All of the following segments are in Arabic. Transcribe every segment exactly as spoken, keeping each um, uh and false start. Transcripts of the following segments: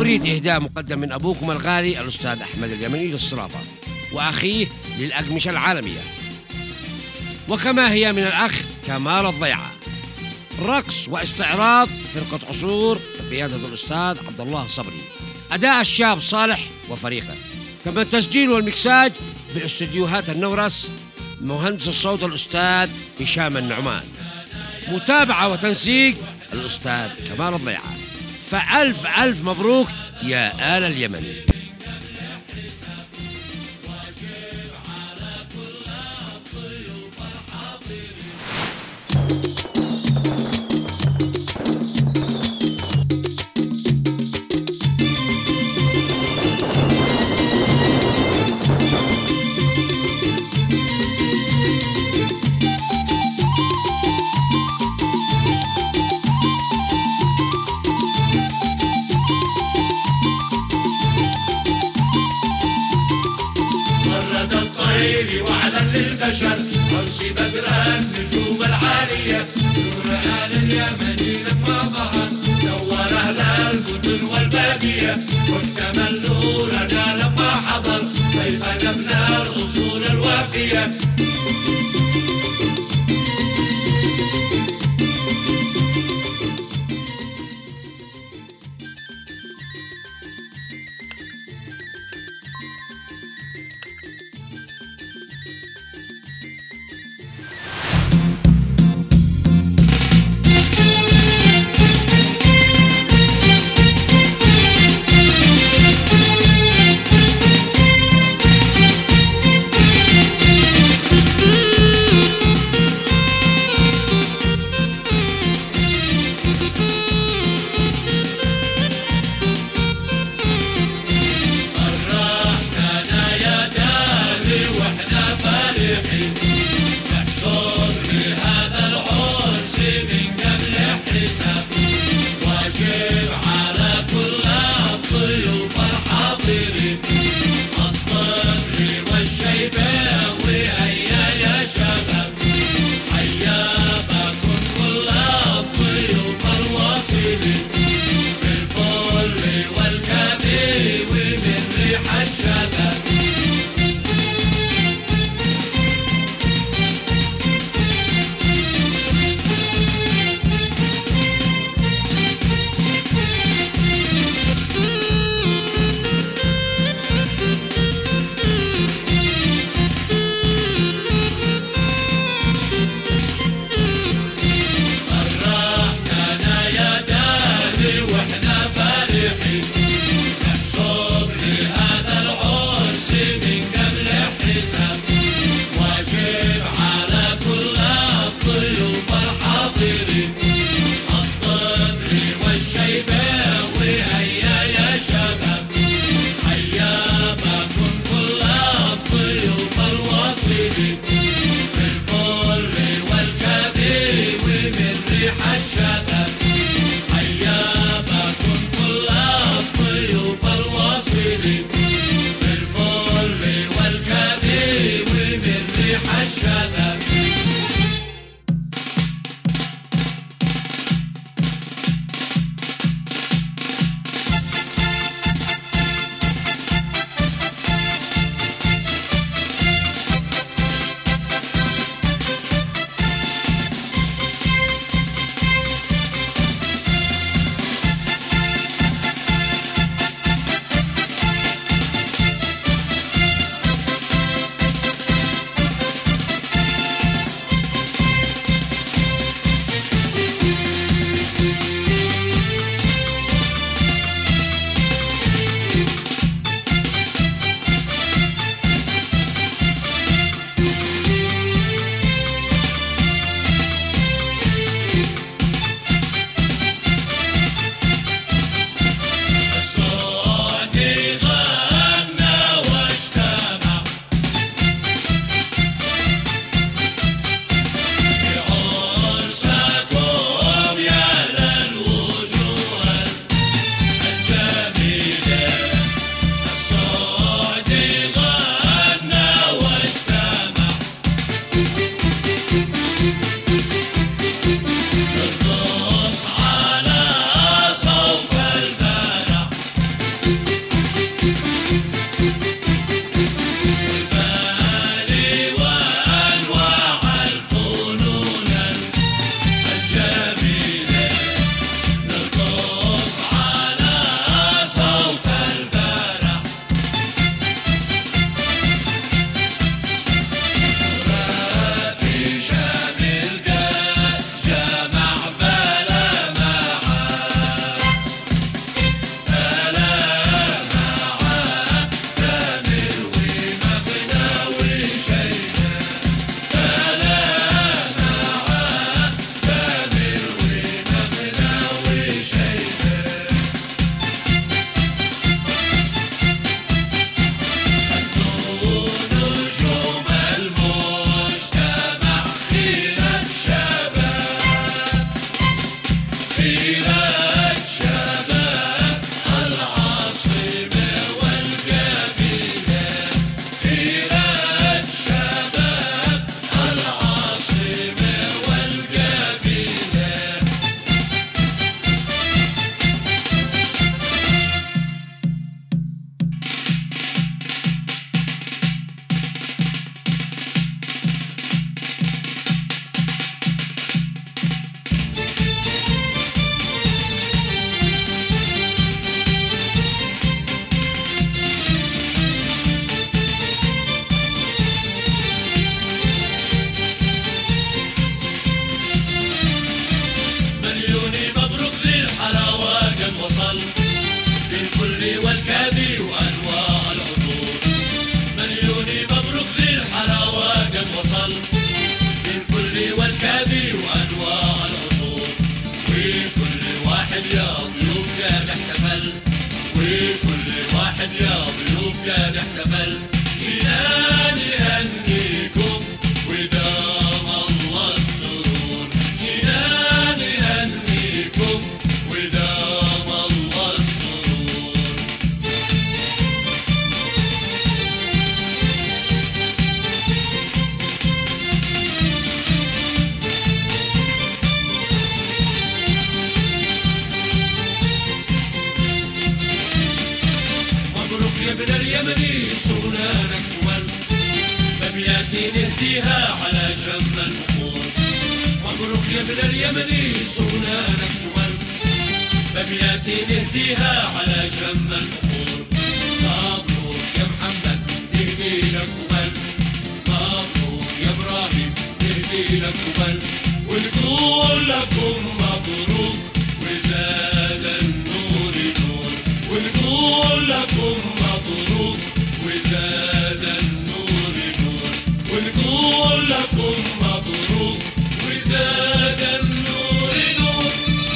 أريد إهداء مقدم من أبوكم الغالي الأستاذ أحمد اليمني للصرافة، وأخيه للأقمشة العالمية، وكما هي من الأخ كمال الضيعة. رقص واستعراض فرقة عصور بقيادة الأستاذ عبد الله صبري، أداء الشاب صالح وفريقه، كما التسجيل والمكساج باستديوهات النورس، مهندس الصوت الأستاذ هشام النعمان، متابعة وتنسيق الأستاذ كمال الضيعة. فألف ألف مبروك يا آل اليمني. وعدا للبشر أرسي بدرا النجوم العالية، نور آل اليمني لما ظهر نور أهل المدن والبادية، واكتمل نورنا لما حضر كيف نبنى الأصول الوافية. صونا لك جمل أبياتي نهديها على شم البخور مبروك يا ابن اليمني صونا لك جمل أبياتي نهديها على شم البخور مبروك يا محمد نهدي لك جمل مبروك يا إبراهيم نهدي لك جمل ونقول لكم مبروك وزاد النور نور ونقول لكم مبروك وزاد النور نور ونقول لكم مبروك وزاد النور نور.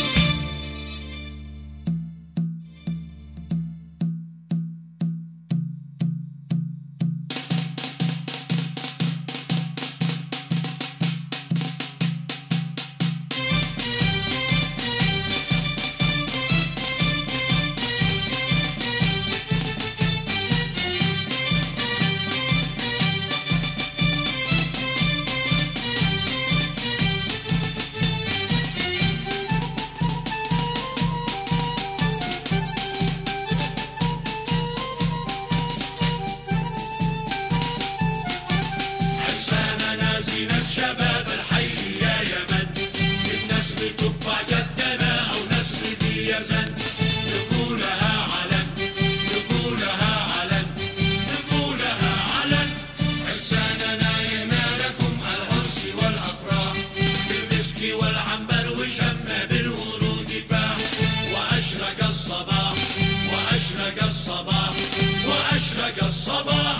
شباب الحي يا يمن من نسل تبع جدنا أو نسل ذي يزن نقولها علن نقولها علن نقولها علن حساننا يهنا لكم العرس والأفراح بالمسك والعنبر وشمنا بالورود فاح وأشرق الصباح وأشرق الصباح وأشرق الصباح.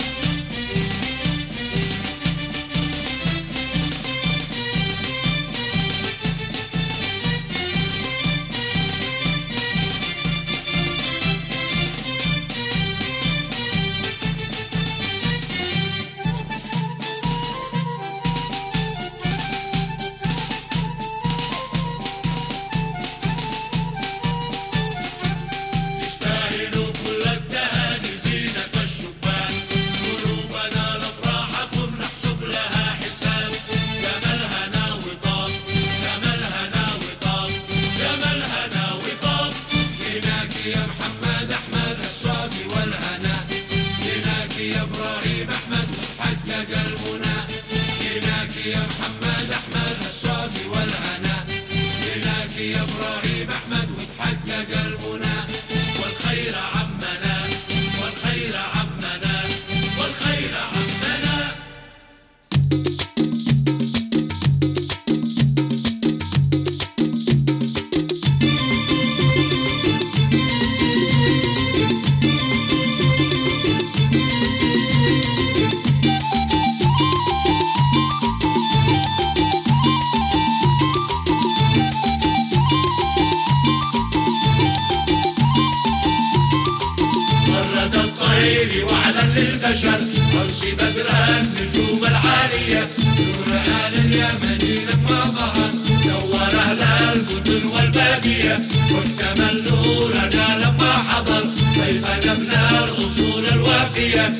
يا محمد أحمد الصافي والهنا هناك يا إبراهيم أحمد وتحقق المنى والخير عمنا والخير عمنا والخير عمنا. وعدا للبشر أرسي بدرا النجوم العالية نور آل اليمن لما ظهر نور أهل المدن والبادية واكتمل نورنا لما حضر كيف نبنى الأصول الوافية.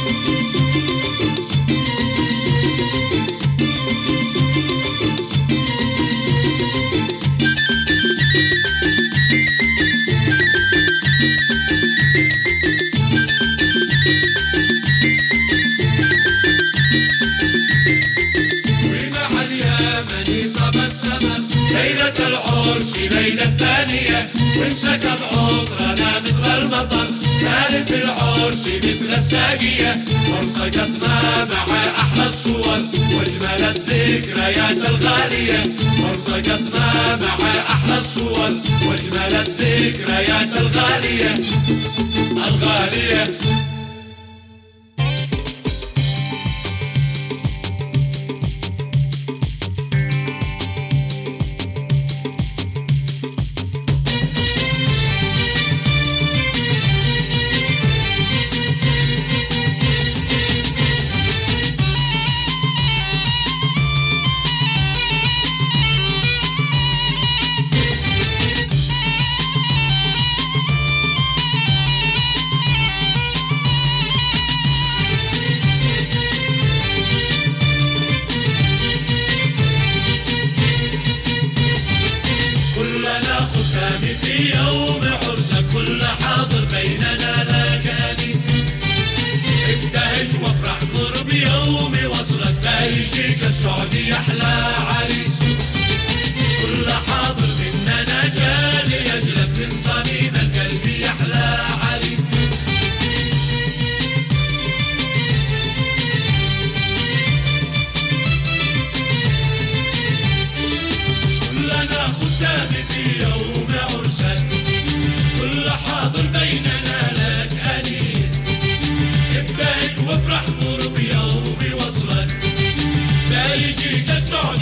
ليلة العرس ليلة ثانية وانسكب عطرنا مثل المطر سالف العرس مثل الساقية والتقطنا مع أحلى الصور واجمل الذكريات الغالية والتقطنا مع أحلى الصور واجمل الذكريات الغالية الغالية.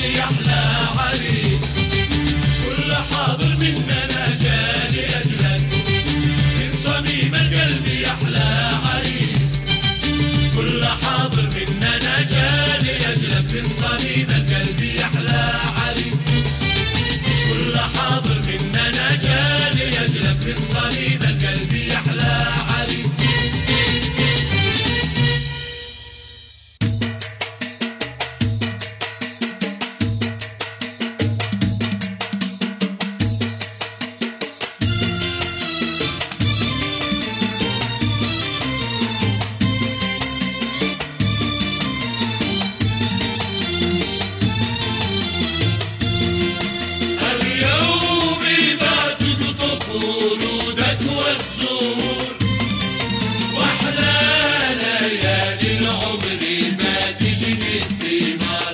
قلبي أحلى عريس، كل حاضر مننا جاني أجلك، من صميم القلب أحلى عريس، كل حاضر مننا جاني أجلك، من صميم القلب أحلى عريس، كل حاضر مننا جاني أجلك، من صميم القلب أحلى عريس. اليوم بات تقطف ورودك والزهور، واحلى ليالي العمر ما تجني الثمار،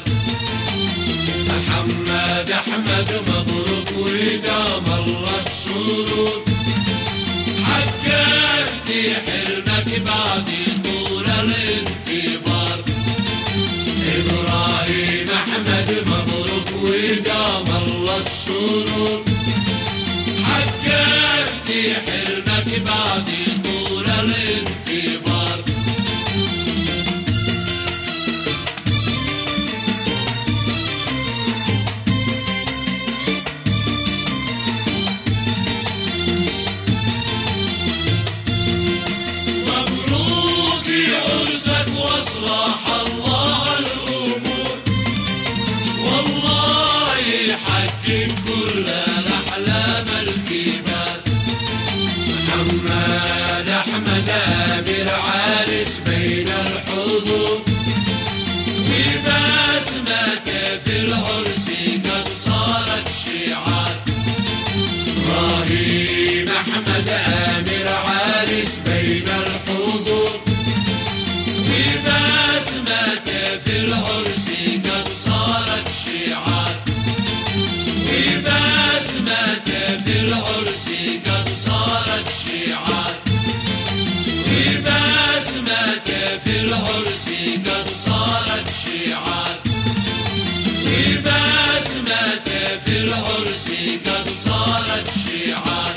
محمد احمد مبروك ودام الله السرور، حققت حلمك بعد طول الانتظار، ابراهيم احمد مبروك ودام الله السرور، حققت حلمك بعد طول الانتظار. مبروك عرسك واصلح الله الامور، والله يحقق كل الاحلام الكبار، محمد احمد امير عارس بين الحضور، وبسمته في العرس قد صارت شعار، ابراهيم احمد امير عارس بين الحضور، وبسمته في العرس قد صارت شعار، وبسمته في العرس قد صارت شعار، وبسمته في العرس قد صارت شعار، وبسمته في العرس قد صارت شعار.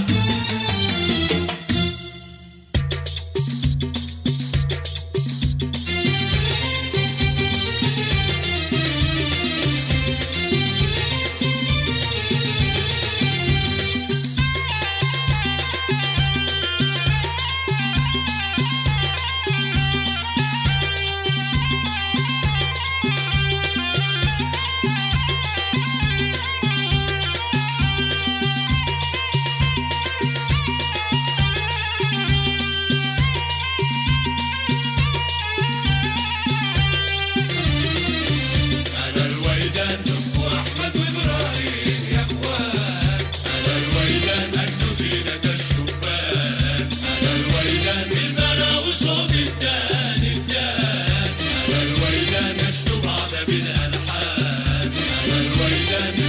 أنا الويدان زكو أحمد وإبراهيم يا إخوان، أنا الويدان أنتو زينة الشبان، أنا الويدان بالبلا وصوت الدان الدان، أنا الويدان نشتو بعض بالألحان، أنا الويدان